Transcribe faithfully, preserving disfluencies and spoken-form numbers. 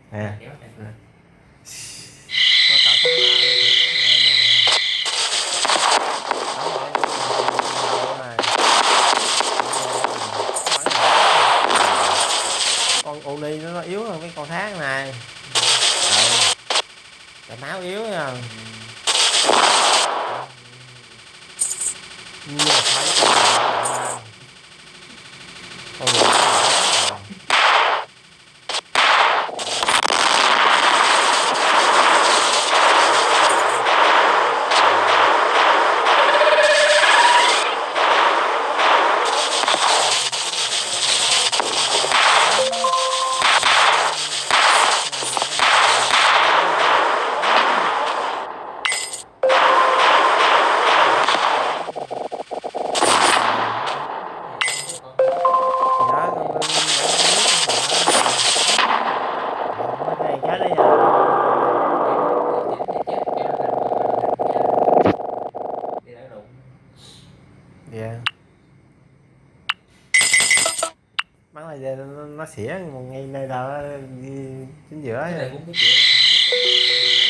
nè. Kéo này. Nó cỡ súng nó con uni nó, nó yếu hơn cái con thác này. Cái máu yếu nha. Nhưng mà phải con người yeah. Bắn là giờ nó, nó xỉa một ngay nơi đó chính giữa. Cái này cũng biết